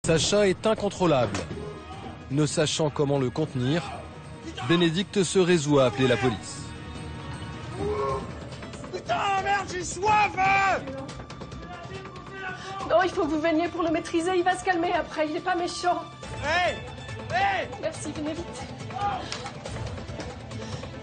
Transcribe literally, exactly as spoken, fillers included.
Sacha est incontrôlable. Ne sachant comment le contenir, Bénédicte se résout à appeler la police. Putain, merde, j'ai soif hein. Non, il faut que vous veniez pour le maîtriser, il va se calmer après, il n'est pas méchant. Hé hey, hey. Merci, venez vite.